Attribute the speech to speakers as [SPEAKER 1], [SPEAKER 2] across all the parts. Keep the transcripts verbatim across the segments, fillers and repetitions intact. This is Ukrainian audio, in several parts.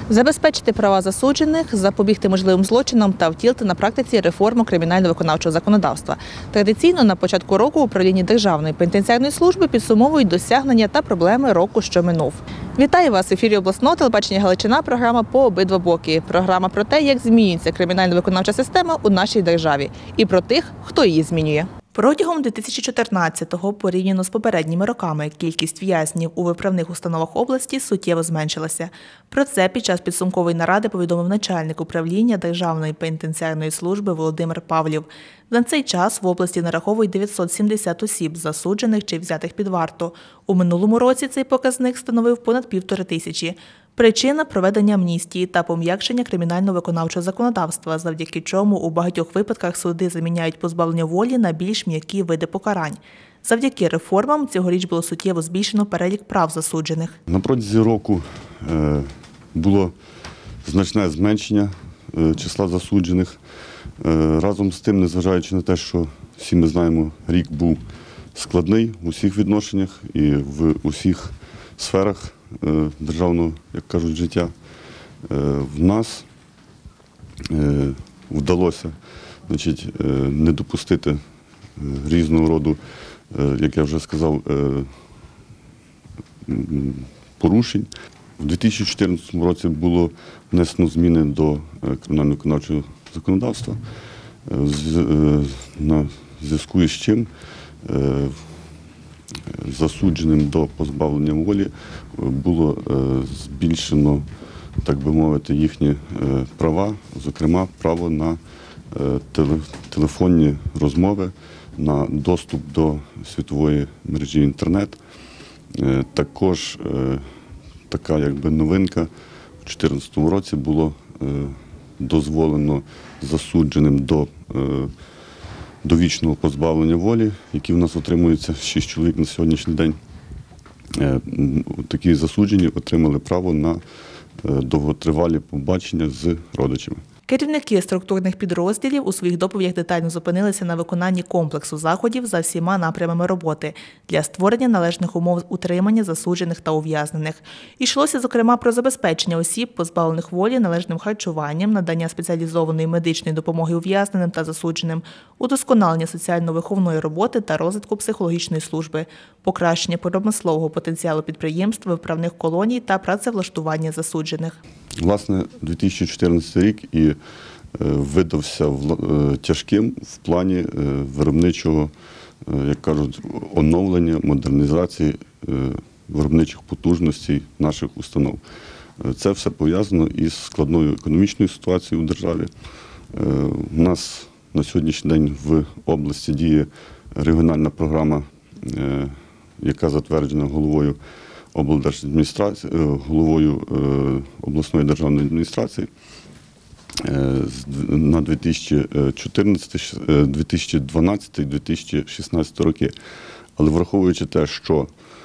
[SPEAKER 1] Забезпечити права засуджених, запобігти можливим злочинам та втілити на практиці реформу кримінально-виконавчого законодавства. Традиційно на початку року в управлінні Державної пенітенціарної служби підсумовують досягнення та проблеми року, що минув. Вітаю вас в ефірі обласного телебачення «Галичина», програма «По обидва боки». Програма про те, як змінюється кримінально-виконавча система у нашій державі і про тих, хто її змінює. Протягом дві тисячі чотирнадцятого, порівняно з попередніми роками, кількість в'язнів у виправних установах області суттєво зменшилася. Про це під час підсумкової наради повідомив начальник управління Державної пенітенціарної служби Володимир Павлів. На цей час в області нараховують дев'ятсот сімдесят осіб, засуджених чи взятих під варту. У минулому році цей показник становив понад півтори тисячі. Причина – проведення амністії та пом'якшення кримінально-виконавчого законодавства, завдяки чому у багатьох випадках суди заміняють позбавлення волі на більш м'які види покарань. Завдяки реформам цьогоріч було суттєво збільшено перелік прав засуджених.
[SPEAKER 2] На протязі року було значне зменшення числа засуджених. Разом з тим, незважаючи на те, що всі ми знаємо, рік був складний в усіх відношеннях і в усіх сферах державного, як кажуть, життя, в нас вдалося, значить, не допустити різного роду, як я вже сказав, порушень. У дві тисячі чотирнадцятому році було внесено зміни до кримінально-виконавчого законодавства, на зв'язку із чим засудженим до позбавлення волі було збільшено, так би мовити, їхні права, зокрема право на телефонні розмови, на доступ до світової мережі інтернет. Також така якби новинка, у дві тисячі чотирнадцятому році було дозволено засудженим до довічного позбавлення волі, які в нас отримуються шість чоловік на сьогоднішній день. Такі засуджені отримали право на довготривалі побачення з родичами.
[SPEAKER 1] Керівники структурних підрозділів у своїх доповідях детально зупинилися на виконанні комплексу заходів за всіма напрямами роботи для створення належних умов утримання засуджених та ув'язнених. Йшлося, зокрема, про забезпечення осіб, позбавлених волі, належним харчуванням, надання спеціалізованої медичної допомоги ув'язненим та засудженим, удосконалення соціально-виховної роботи та розвитку психологічної служби, покращення промислового потенціалу підприємств, виправних колоній та працевлаштування засуджених.
[SPEAKER 2] Власне, дві тисячі чотирнадцятий рік і видався тяжким в плані виробничого, як кажуть, оновлення, модернізації виробничих потужностей наших установ. Це все пов'язано із складною економічною ситуацією у державі. У нас на сьогоднішній день в області діє регіональна програма, яка затверджена головою облдержадміністрації, головою обласної державної адміністрації на дві тисячі чотирнадцятий, дві тисячі дванадцятий, дві тисячі шістнадцятий роки. Але враховуючи те, що,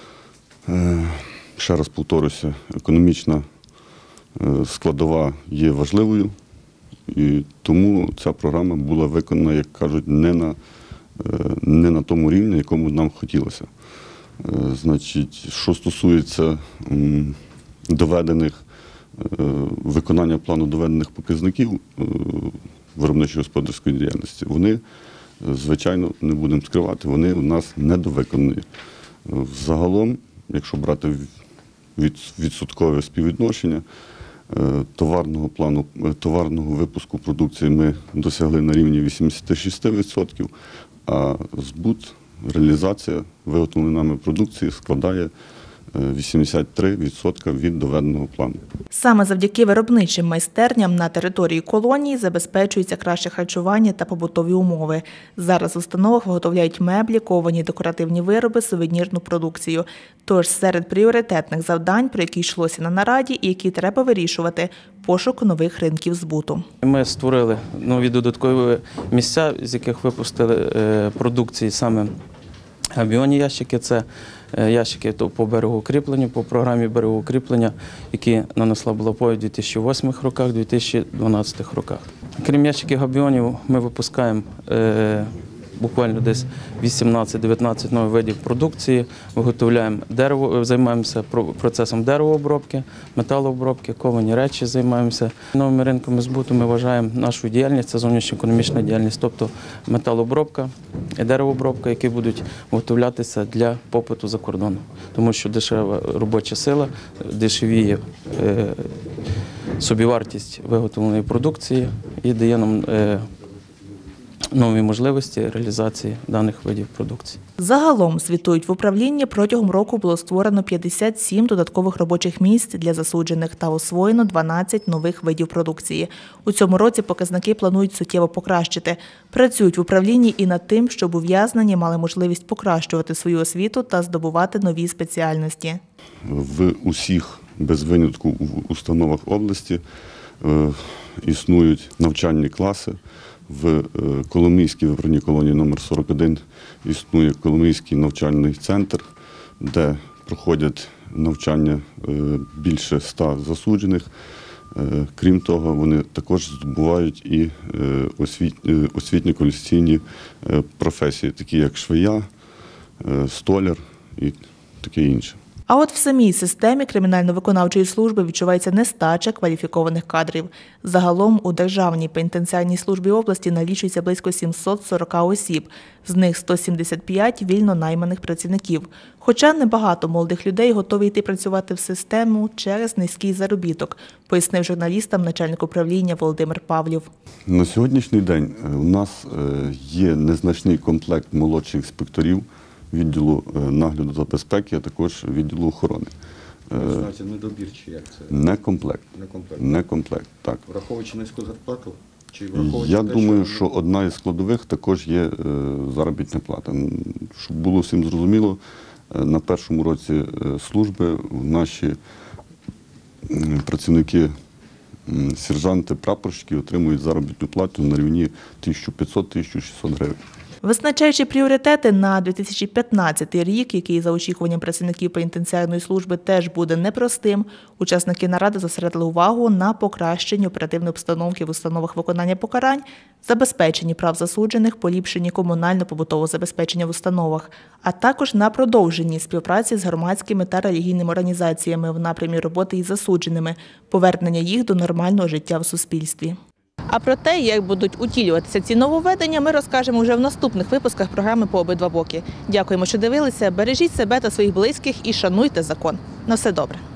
[SPEAKER 2] ще раз повторюся, економічна складова є важливою, і тому ця програма була виконана, як кажуть, не на, не на тому рівні, якому нам хотілося. Значить, що стосується доведених, виконання плану доведених показників виробничої господарської діяльності, вони, звичайно, не будемо скривати, вони у нас недовиконані. Загалом, якщо брати відсоткове співвідношення, товарного плану, товарного випуску продукції ми досягли на рівні вісімдесят шість відсотків, а збут, реалізація виготовленої нами продукції складає вісімдесят три відсотки від доведеного плану.
[SPEAKER 1] Саме завдяки виробничим майстерням на території колонії забезпечується краще харчування та побутові умови. Зараз в установах виготовляють меблі, ковані декоративні вироби, сувенірну продукцію. Тож серед пріоритетних завдань, про які йшлося на нараді і які треба вирішувати – пошук нових ринків збуту. Ми
[SPEAKER 3] створили нові додаткові місця, з яких випустили продукції саме габіонні ящики. Це ящики по берегоукріпленню, по програмі берегоукріплення, які нанесла Балапові в дві тисячі восьмих роках, дві тисячі дванадцятих роках. Крім ящиків габіонів, ми випускаємо буквально десь вісімнадцять-дев'ятнадцять нових видів продукції. Виготовляємо дерево, займаємося процесом деревообробки, металообробки, ковані речі займаємося. Новими ринками збуту ми вважаємо нашу діяльність, це зовнішньоекономічна діяльність, тобто металообробка і деревообробка, які будуть виготовлятися для попиту за кордоном. Тому що дешева робоча сила, дешевіє е, собівартість виготовленої продукції і дає нам е, нові можливості реалізації даних видів продукції.
[SPEAKER 1] Загалом, звітують в управлінні, протягом року було створено п'ятдесят сім додаткових робочих місць для засуджених та освоєно дванадцять нових видів продукції. У цьому році показники планують суттєво покращити. Працюють в управлінні і над тим, щоб ув'язнені мали можливість покращувати свою освіту та здобувати нові спеціальності.
[SPEAKER 2] В усіх, без винятку, установах області е, існують навчальні класи. В е, Коломийській виправній колонії номер сорок один існує Коломийський навчальний центр, де проходять навчання е, більше ста засуджених. Е, крім того, вони також здобувають і е, освіт, е, освітньо-кваліфікаційні е, професії, такі як швея, е, столяр і таке інше.
[SPEAKER 1] А от в самій системі кримінально-виконавчої служби відчувається нестача кваліфікованих кадрів. Загалом у Державній пенітенціарній службі області налічується близько сімсот сорок осіб, з них сто сімдесят п'ять вільно найманих працівників. Хоча небагато молодих людей готові йти працювати в систему через низький заробіток, пояснив журналістам начальник управління Володимир Павлів.
[SPEAKER 2] На сьогоднішній день у нас є незначний комплект молодших інспекторів відділу нагляду та безпеки, а також відділу охорони.
[SPEAKER 4] Знаєте, недобір чи як це?
[SPEAKER 2] Не комплект.
[SPEAKER 4] Не комплект.
[SPEAKER 2] Не комплект, так.
[SPEAKER 4] Враховуючи низьку зарплату? Чи враховуючи
[SPEAKER 2] Я
[SPEAKER 4] те,
[SPEAKER 2] думаю,
[SPEAKER 4] що...
[SPEAKER 2] що одна із складових також є заробітна плата. Щоб було всім зрозуміло, на першому році служби наші працівники, сержанти, прапорщики отримують заробітну плату на рівні тисяча п'ятсот - тисяча шістсот гривень.
[SPEAKER 1] Визначаючи пріоритети на дві тисячі п'ятнадцятий рік, який за очікуванням працівників пенітенціарної служби теж буде непростим, учасники наради зосередили увагу на покращенні оперативної обстановки в установах виконання покарань, забезпеченні прав засуджених, поліпшенні комунально-побутового забезпечення в установах, а також на продовженні співпраці з громадськими та релігійними організаціями в напрямі роботи із засудженими, повернення їх до нормального життя в суспільстві. А про те, як будуть утілюватися ці нововведення, ми розкажемо вже в наступних випусках програми «По обидва боки». Дякуємо, що дивилися. Бережіть себе та своїх близьких і шануйте закон. На все добре.